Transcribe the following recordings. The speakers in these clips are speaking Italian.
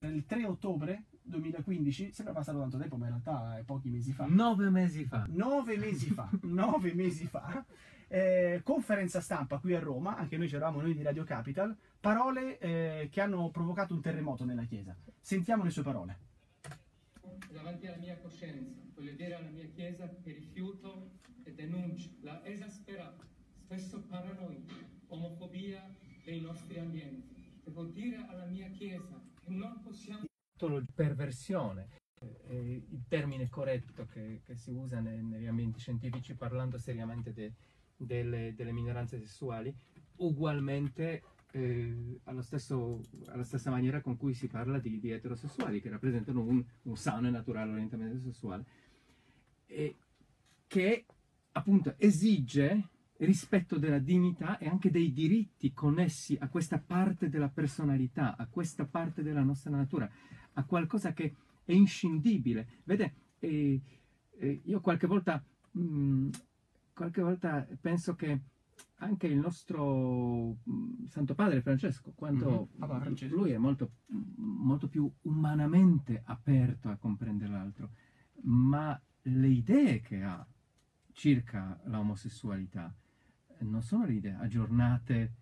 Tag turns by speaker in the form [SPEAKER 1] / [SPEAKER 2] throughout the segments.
[SPEAKER 1] Il 3 ottobre 2015, sembra passato tanto tempo, ma in realtà è pochi mesi fa.
[SPEAKER 2] 9 mesi fa.
[SPEAKER 1] 9 mesi fa, 9 mesi fa, conferenza stampa qui a Roma, anche noi c'eravamo, noi di Radio Capital, parole che hanno provocato un terremoto nella Chiesa. Sentiamo le sue parole.
[SPEAKER 3] Davanti alla mia coscienza, voglio dire alla mia Chiesa che rifiuto e denuncio la esasperata, spesso paranoia, omofobia dei nostri ambienti. Devo dire alla mia Chiesa che non possiamo...
[SPEAKER 2] Perversione, il termine corretto che si usa negli ambienti scientifici parlando seriamente delle minoranze sessuali, ugualmente alla stessa maniera con cui si parla di eterosessuali, che rappresentano un sano e naturale orientamento sessuale, e che appunto esige rispetto della dignità e anche dei diritti connessi a questa parte della personalità, a questa parte della nostra natura, a qualcosa che è inscindibile. Vede, io qualche volta penso che anche il nostro Santo Padre Francesco, quando lui è molto, molto più umanamente aperto a comprendere l'altro, ma le idee che ha circa l'omosessualità non sono le idee aggiornate,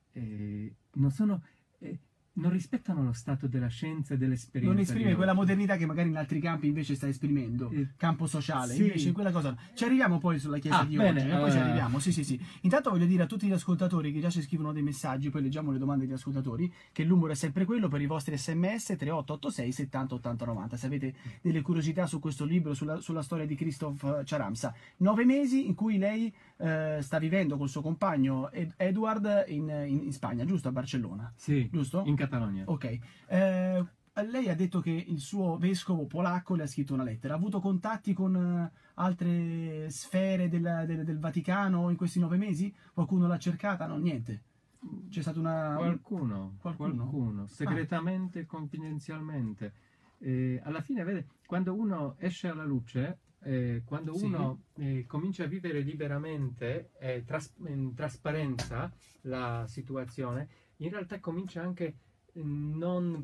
[SPEAKER 2] non rispettano lo stato della scienza e dell'esperienza.
[SPEAKER 1] Non esprime quella modernità che magari in altri campi invece sta esprimendo, campo sociale,
[SPEAKER 2] sì.
[SPEAKER 1] Invece in quella cosa. Ci arriviamo poi sulla Chiesa di
[SPEAKER 2] bene,
[SPEAKER 1] oggi, poi ci arriviamo, sì. Intanto voglio dire a tutti gli ascoltatori che già ci scrivono dei messaggi, poi leggiamo le domande degli ascoltatori, che il numero è sempre quello per i vostri sms 3886 70 80 90. Se avete delle curiosità su questo libro, sulla storia di Christoph Charamsa. 9 mesi in cui lei sta vivendo col suo compagno Edward in Spagna, giusto? A Barcellona.
[SPEAKER 2] Sì,
[SPEAKER 1] giusto?
[SPEAKER 2] in Catalogna.
[SPEAKER 1] Ok. Lei ha detto che il suo vescovo polacco le ha scritto una lettera. Ha avuto contatti con altre sfere del Vaticano in questi 9 mesi? Qualcuno l'ha cercata? No, niente. C'è stato
[SPEAKER 2] Qualcuno, segretamente, confidenzialmente. Alla fine, vede, quando uno esce alla luce, quando uno comincia a vivere liberamente, in trasparenza la situazione, in realtà comincia anche non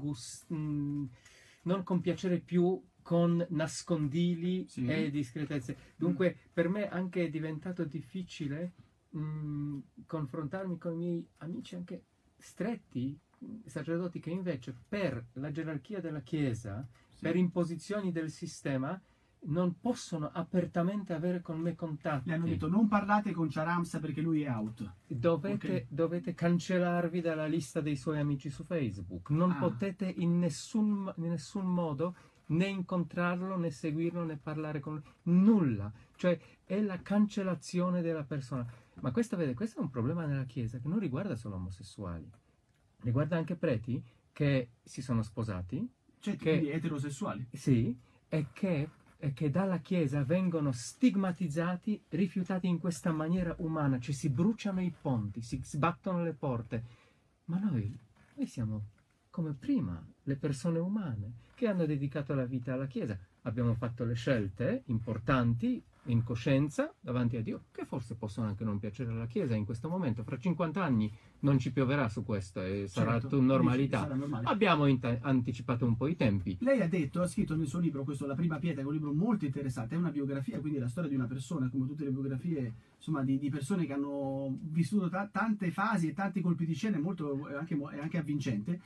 [SPEAKER 2] compiacere più con nascondili e discretezze. Dunque per me anche è diventato difficile confrontarmi con i miei amici anche stretti, sacerdoti, che invece per la gerarchia della Chiesa, per imposizioni del sistema, non possono apertamente avere con me contatti.
[SPEAKER 1] Le hanno detto non parlate con Charamsa perché lui è out.
[SPEAKER 2] Dovete cancellarvi dalla lista dei suoi amici su Facebook. Non potete in nessun modo né incontrarlo, né seguirlo, né parlare con lui. Nulla. Cioè è la cancellazione della persona. Ma questo è un problema nella Chiesa che non riguarda solo omosessuali. Riguarda anche preti che si sono sposati.
[SPEAKER 1] Cioè quindi eterosessuali.
[SPEAKER 2] Sì, e che dalla Chiesa vengono stigmatizzati, rifiutati in questa maniera umana, cioè si bruciano i ponti, si sbattono le porte. Ma noi siamo come prima, le persone umane che hanno dedicato la vita alla Chiesa. Abbiamo fatto le scelte importanti, in coscienza, davanti a Dio, che forse possono anche non piacere alla Chiesa in questo momento. Fra 50 anni non ci pioverà su questo e sarà normalità.
[SPEAKER 1] Sarà normale.
[SPEAKER 2] Abbiamo anticipato un po' i tempi.
[SPEAKER 1] Lei ha scritto nel suo libro, questo La prima pietra, che è un libro molto interessante, è una biografia, quindi la storia di una persona, come tutte le biografie, insomma, di persone che hanno vissuto tante fasi e tanti colpi di scena, anche avvincente,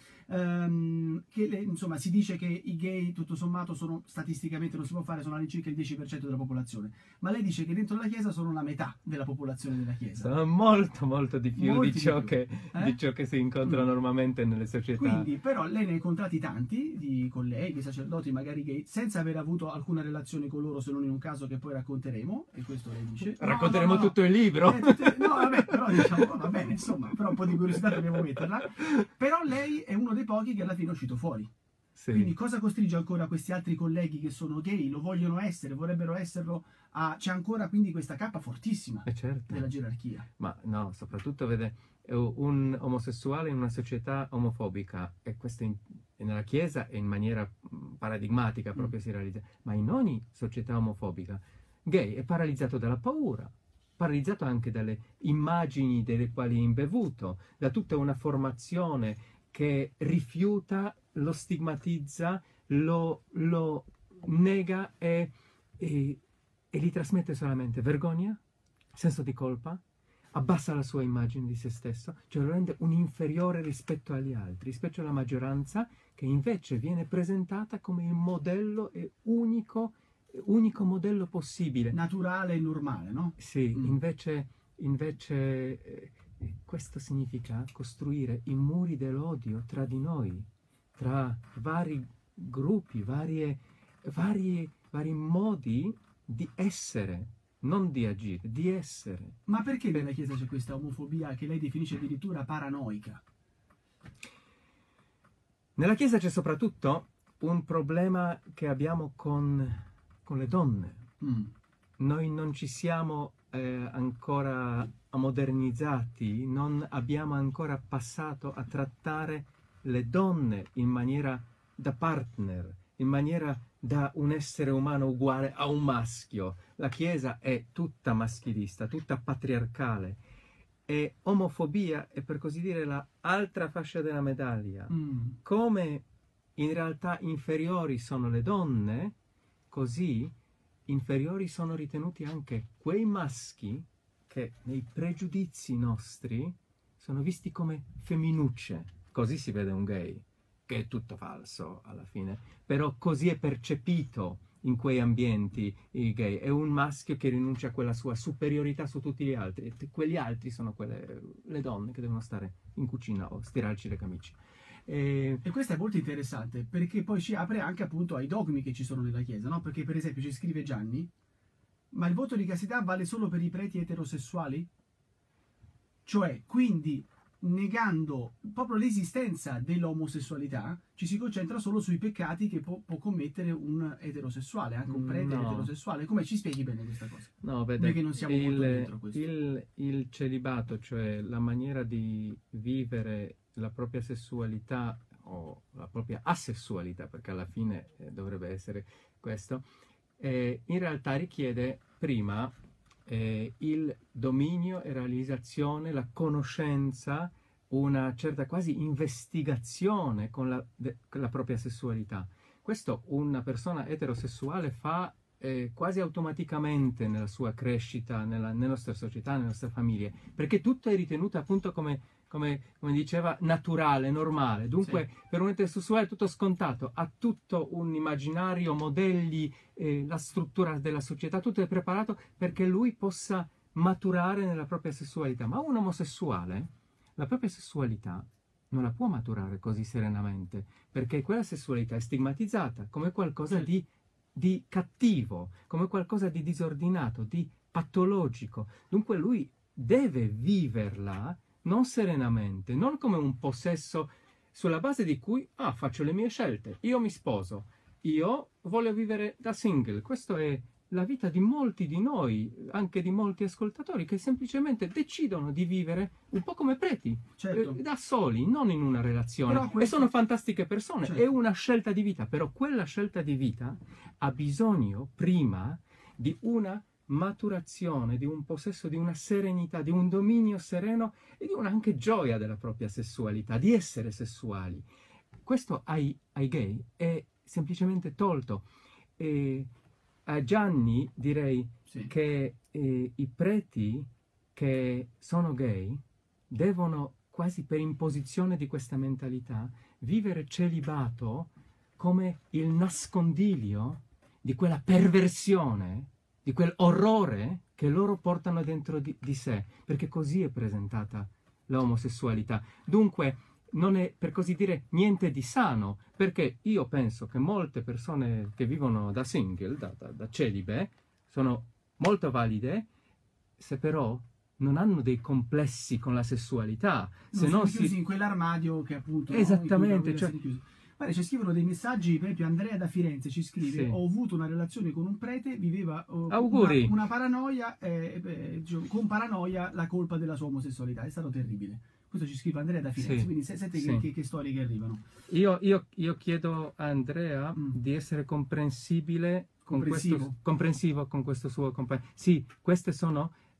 [SPEAKER 1] insomma, si dice che i gay, tutto sommato, sono statisticamente, non si può fare, sono all'incirca il 10% della popolazione, ma lei dice che dentro la Chiesa sono la metà della popolazione della Chiesa.
[SPEAKER 2] Sono molto di più di ciò che si incontra normalmente nelle società.
[SPEAKER 1] Quindi, però, lei ne ha incontrati tanti di colleghi, sacerdoti, magari gay, senza aver avuto alcuna relazione con loro, se non in un caso che poi racconteremo, e questo lei dice.
[SPEAKER 2] Racconteremo tutto il libro?
[SPEAKER 1] No, vabbè, però diciamo, va bene, insomma, però un po' di curiosità dobbiamo metterla. Però lei è uno dei pochi che alla fine è uscito fuori.
[SPEAKER 2] Sì.
[SPEAKER 1] Quindi cosa costringe ancora questi altri colleghi che sono gay, lo vogliono essere, vorrebbero esserlo, c'è ancora quindi questa cappa fortissima della gerarchia.
[SPEAKER 2] Ma no, soprattutto vede un omosessuale in una società omofobica, e questo nella Chiesa e in maniera paradigmatica proprio si realizza, ma in ogni società omofobica gay è paralizzato dalla paura, paralizzato anche dalle immagini delle quali è imbevuto, da tutta una formazione che rifiuta lo stigmatizza, lo nega e gli trasmette solamente vergogna, senso di colpa, abbassa la sua immagine di se stesso, cioè lo rende un inferiore rispetto agli altri, rispetto alla maggioranza che invece viene presentata come il modello e unico modello possibile.
[SPEAKER 1] Naturale e normale, no?
[SPEAKER 2] Sì, invece questo significa costruire i muri dell'odio tra di noi, tra vari gruppi, vari modi di essere, non di agire, di essere.
[SPEAKER 1] Ma perché nella Chiesa c'è questa omofobia che lei definisce addirittura paranoica?
[SPEAKER 2] Nella Chiesa c'è soprattutto un problema che abbiamo con le donne. Noi non ci siamo ancora modernizzati, non abbiamo ancora passato a trattare le donne in maniera da partner, in maniera da un essere umano uguale a un maschio. La Chiesa è tutta maschilista, tutta patriarcale, e omofobia è, per così dire, la altra fascia della medaglia. Come in realtà inferiori sono le donne, così inferiori sono ritenuti anche quei maschi che nei pregiudizi nostri sono visti come femminucce. Così si vede un gay, che è tutto falso alla fine, però così è percepito in quei ambienti il gay. È un maschio che rinuncia a quella sua superiorità su tutti gli altri, e quegli altri sono le donne che devono stare in cucina o stirarci le camicie.
[SPEAKER 1] E questo è molto interessante, perché poi ci apre anche appunto ai dogmi che ci sono nella Chiesa, no? Perché per esempio ci scrive Gianni: ma il voto di castità vale solo per i preti eterosessuali? Cioè, quindi, negando proprio l'esistenza dell'omosessualità, ci si concentra solo sui peccati che può commettere un eterosessuale, anche un prete eterosessuale. Come ci spieghi bene questa cosa?
[SPEAKER 2] No, vede,
[SPEAKER 1] perché non siamo molto dentro a questo.
[SPEAKER 2] Il celibato, cioè la maniera di vivere la propria sessualità o la propria asessualità, perché alla fine dovrebbe essere questo, in realtà richiede prima il dominio e realizzazione, la conoscenza, una certa quasi investigazione con la propria sessualità. Questo una persona eterosessuale fa quasi automaticamente nella sua crescita, nella nostra società, nelle nostre famiglie, perché tutto è ritenuto appunto come diceva, naturale, normale. Dunque, sì, per un eterosessuale è tutto scontato, ha tutto un immaginario, modelli, la struttura della società, tutto è preparato perché lui possa maturare nella propria sessualità. Ma un omosessuale, la propria sessualità non la può maturare così serenamente, perché quella sessualità è stigmatizzata come qualcosa di cattivo, come qualcosa di disordinato, di patologico. Dunque lui deve viverla non serenamente, non come un possesso sulla base di cui faccio le mie scelte, io mi sposo, io voglio vivere da single. Questa è la vita di molti di noi, anche di molti ascoltatori, che semplicemente decidono di vivere un po' come preti, da soli, non in una relazione. E sono fantastiche persone, è una scelta di vita, però quella scelta di vita ha bisogno prima di una maturazione, di un possesso, di una serenità, di un dominio sereno e di una anche gioia della propria sessualità, di essere sessuali. Questo ai gay è semplicemente tolto. A Gianni direi che i preti che sono gay devono, quasi per imposizione di questa mentalità, vivere celibato come il nascondiglio di quella perversione, di quell'orrore che loro portano dentro di sé, perché così è presentata l'omosessualità. Dunque non è, per così dire, niente di sano, perché io penso che molte persone che vivono da single, da celibe, sono molto valide, se però non hanno dei complessi con la sessualità.
[SPEAKER 1] Se non si chiusi in quell'armadio che appunto...
[SPEAKER 2] Esattamente,
[SPEAKER 1] Guarda, ci scrivono dei messaggi, per esempio Andrea da Firenze ci scrive: ho avuto una relazione con un prete, viveva una paranoia, con paranoia la colpa della sua omosessualità, è stato terribile. Questo ci scrive Andrea da Firenze, quindi senti che storie che arrivano.
[SPEAKER 2] Io chiedo a Andrea di essere comprensivo con questo suo compagno. Sì, queste sono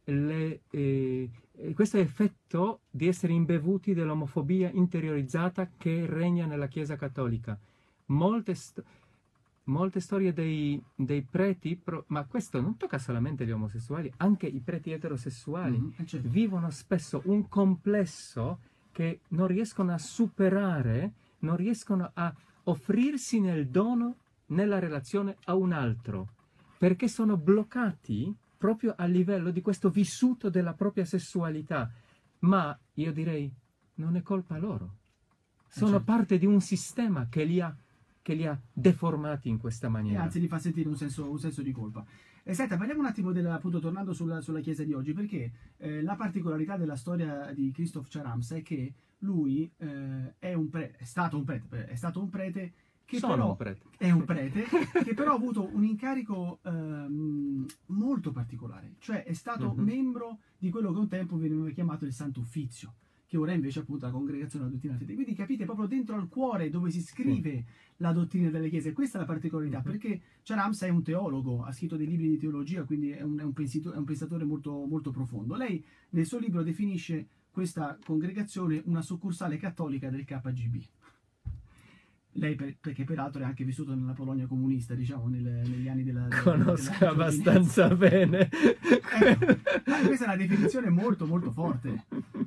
[SPEAKER 2] questo effetto di essere imbevuti dell'omofobia interiorizzata che regna nella Chiesa cattolica. Molte storie dei preti, ma questo non tocca solamente gli omosessuali, anche i preti eterosessuali
[SPEAKER 1] certo.
[SPEAKER 2] vivono spesso un complesso che non riescono a superare, non riescono a offrirsi nel dono, nella relazione a un altro, perché sono bloccati proprio a livello di questo vissuto della propria sessualità. Ma io direi, non è colpa loro. Sono
[SPEAKER 1] certo.
[SPEAKER 2] parte di un sistema che li ha deformati in questa
[SPEAKER 1] E
[SPEAKER 2] maniera.
[SPEAKER 1] anzi li fa sentire un senso di colpa. Senta, parliamo un attimo appunto tornando sulla Chiesa di oggi, perché la particolarità della storia di Christophe Charams è che lui è stato un prete che è un prete che però ha avuto un incarico molto particolare, cioè è stato membro di quello che un tempo veniva chiamato il Santo Uffizio, che ora invece appunto è la Congregazione della Dottrina della Fede. Quindi capite, proprio dentro al cuore dove si scrive la dottrina delle chiese. Questa è la particolarità, perché Charams è un teologo, ha scritto dei libri di teologia, quindi è un pensatore molto, molto profondo. Lei nel suo libro definisce questa congregazione una succursale cattolica del KGB. Lei perché peraltro è anche vissuto nella Polonia comunista, diciamo, negli anni della
[SPEAKER 2] Conosco abbastanza bene.
[SPEAKER 1] Questa è una definizione molto, molto forte.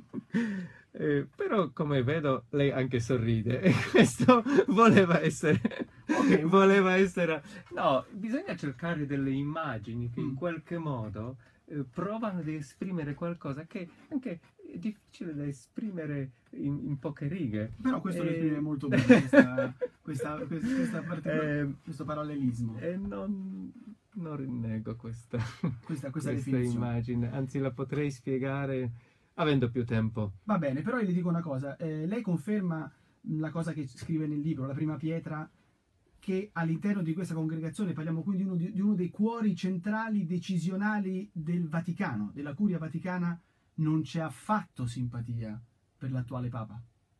[SPEAKER 2] Però come vedo lei anche sorride e questo voleva essere no, bisogna cercare delle immagini che in qualche modo provano ad esprimere qualcosa che anche è difficile da esprimere in poche righe.
[SPEAKER 1] Però questo lo esprime molto bene questo parallelismo.
[SPEAKER 2] Non rinnego questa
[SPEAKER 1] definizione.
[SPEAKER 2] immagine, anzi la potrei spiegare avendo più tempo.
[SPEAKER 1] Va bene, però io le dico una cosa, lei conferma la cosa che scrive nel libro, la prima pietra, che all'interno di questa congregazione parliamo quindi di uno dei cuori centrali decisionali del Vaticano, della Curia Vaticana, non c'è affatto simpatia per l'attuale Papa.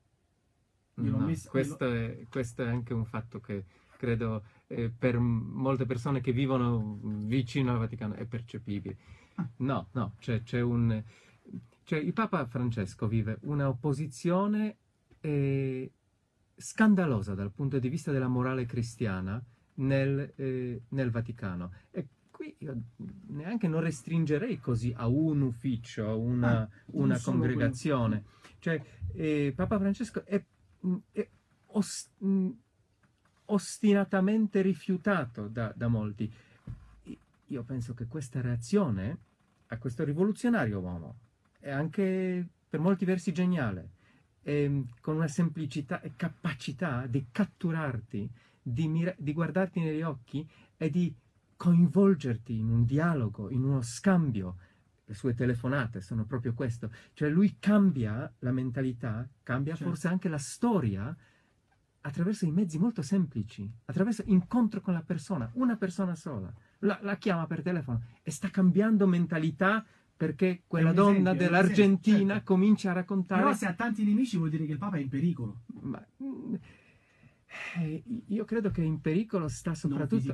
[SPEAKER 2] Questo è anche un fatto che credo per molte persone che vivono vicino al Vaticano è percepibile. No, cioè il Papa Francesco vive una opposizione scandalosa dal punto di vista della morale cristiana nel Vaticano. E qui io neanche non restringerei così a un ufficio, a una congregazione. Cioè Papa Francesco è ostinatamente rifiutato da molti. Io penso che questa reazione a questo rivoluzionario uomo è anche per molti versi geniale, con una semplicità e capacità di catturarti, di guardarti negli occhi e di coinvolgerti in un dialogo, in uno scambio. Le sue telefonate sono proprio questo. Cioè lui cambia la mentalità, cambia forse anche la storia attraverso i mezzi molto semplici, attraverso incontro con la persona, una persona sola. La chiama per telefono e sta cambiando mentalità perché quella donna dell'Argentina comincia a raccontare...
[SPEAKER 1] Però se ha tanti nemici vuol dire che il Papa è in pericolo.
[SPEAKER 2] Ma, io credo che in pericolo sta soprattutto,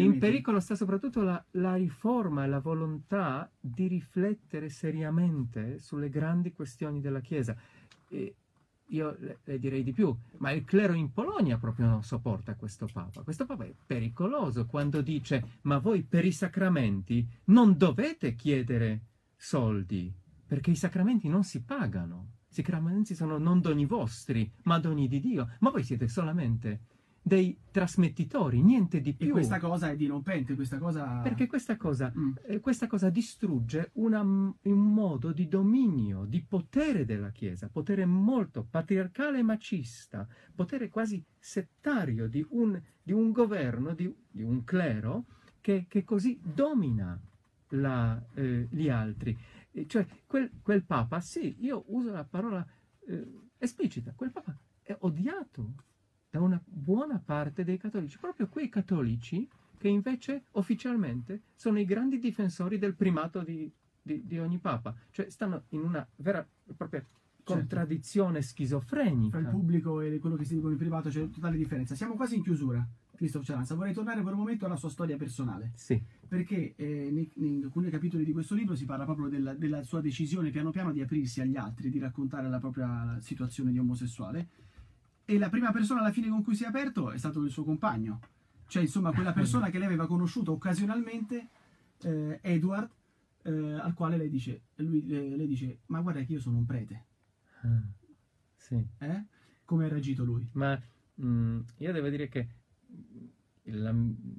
[SPEAKER 2] la riforma e la volontà di riflettere seriamente sulle grandi questioni della Chiesa. Io le direi di più, ma il clero in Polonia proprio non sopporta questo Papa. Questo Papa è pericoloso quando dice: ma voi per i sacramenti non dovete chiedere soldi, perché i sacramenti non si pagano. I sacramenti sono non doni vostri, ma doni di Dio. Ma voi siete solamente dei trasmettitori, niente di più.
[SPEAKER 1] E questa cosa è dirompente,
[SPEAKER 2] perché questa cosa distrugge un modo di dominio, di potere della Chiesa, potere molto patriarcale e macista, potere quasi settario di un governo, di un clero che così domina gli altri. Cioè quel Papa, sì, io uso la parola esplicita, quel Papa è odiato da una buona parte dei cattolici, proprio quei cattolici che invece ufficialmente sono i grandi difensori del primato di ogni Papa. Cioè stanno in una vera e propria contraddizione schizofrenica.
[SPEAKER 1] Fra il pubblico e quello che si dicono in privato c'è totale differenza. Siamo quasi in chiusura. Christophe Ceramsa. Vorrei tornare per un momento alla sua storia personale,
[SPEAKER 2] Sì.
[SPEAKER 1] perché in alcuni capitoli di questo libro si parla proprio della sua decisione piano piano di aprirsi agli altri, di raccontare la propria situazione di omosessuale, e la prima persona alla fine con cui si è aperto è stato il suo compagno, cioè insomma quella persona che lei aveva conosciuto occasionalmente, Edward, al quale lei dice, lei dice: ma guarda che io sono un prete.
[SPEAKER 2] Sì.
[SPEAKER 1] Come ha reagito lui?
[SPEAKER 2] Ma io devo dire che la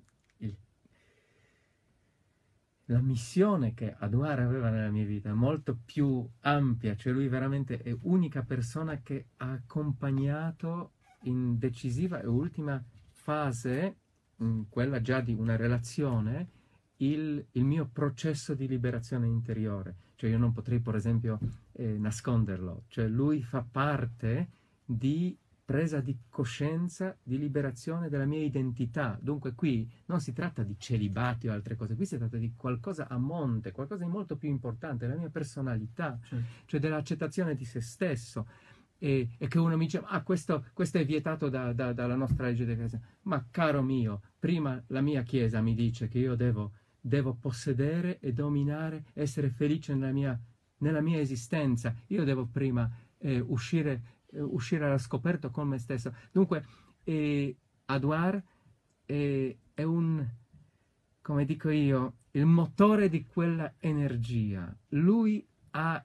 [SPEAKER 2] missione che Edouard aveva nella mia vita è molto più ampia, cioè lui veramente è l'unica persona che ha accompagnato in decisiva e ultima fase, quella già di una relazione, il mio processo di liberazione interiore. Cioè io non potrei, per esempio, nasconderlo, cioè lui fa parte di presa di coscienza, di liberazione della mia identità. Dunque qui non si tratta di celibato o altre cose, qui si tratta di qualcosa a monte, qualcosa di molto più importante, la mia personalità, cioè dell'accettazione di se stesso. E che uno mi dice: ah, questo è vietato dalla nostra legge di Chiesa. Ma caro mio, prima la mia Chiesa mi dice che io devo possedere e dominare, essere felice nella mia esistenza. Io devo prima uscire allo scoperto con me stesso. Dunque, Edouard è come dico io, il motore di quella energia. Lui ha,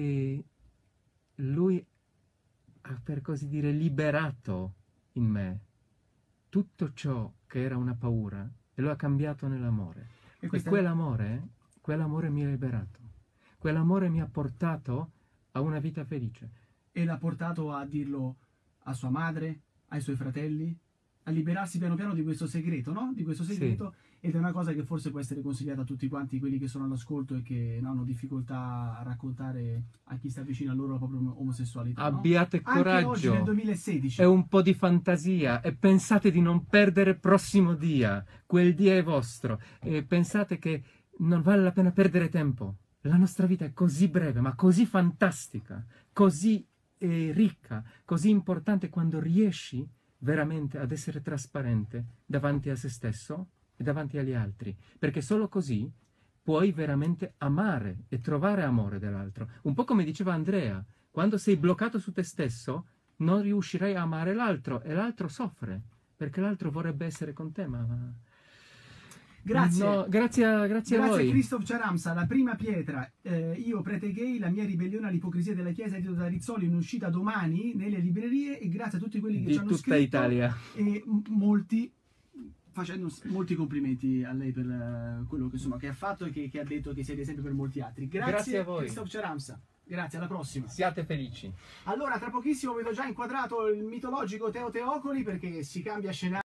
[SPEAKER 2] per così dire, liberato in me tutto ciò che era una paura e lo ha cambiato nell'amore. E quell'amore mi ha liberato. Quell'amore mi ha portato a una vita felice.
[SPEAKER 1] E l'ha portato a dirlo a sua madre, ai suoi fratelli, a liberarsi piano piano di questo segreto, no? Di questo segreto. Sì. Ed è una cosa che forse può essere consigliata a tutti quanti quelli che sono all'ascolto e che hanno difficoltà a raccontare a chi sta vicino a loro la propria omosessualità.
[SPEAKER 2] Abbiate coraggio.
[SPEAKER 1] Anche oggi, nel 2016.
[SPEAKER 2] È un po' di fantasia e pensate di non perdere il prossimo dia. Quel dia è vostro. E pensate che non vale la pena perdere tempo. La nostra vita è così breve, ma così fantastica, così ricca, così importante quando riesci veramente ad essere trasparente davanti a se stesso e davanti agli altri, perché solo così puoi veramente amare e trovare amore dell'altro. Un po' come diceva Andrea, quando sei bloccato su te stesso non riuscirai a amare l'altro e l'altro soffre, perché l'altro vorrebbe essere con te, ma...
[SPEAKER 1] Grazie.
[SPEAKER 2] No, grazie a voi.
[SPEAKER 1] Grazie Christophe Ceramsa. La prima pietra, io prete gay, la mia ribellione all'ipocrisia della Chiesa, edito da Rizzoli, in uscita domani nelle librerie, e grazie a tutti quelli che ci hanno scritto.
[SPEAKER 2] Di tutta Italia.
[SPEAKER 1] E facendo molti complimenti a lei per quello che, insomma, che ha fatto e che ha detto che siete esempio per molti altri. Grazie a voi. Christophe Ceramsa. Grazie, alla prossima.
[SPEAKER 2] Siate felici.
[SPEAKER 1] Allora, tra pochissimo vedo già inquadrato il mitologico Teo Teocoli, perché si cambia scenario.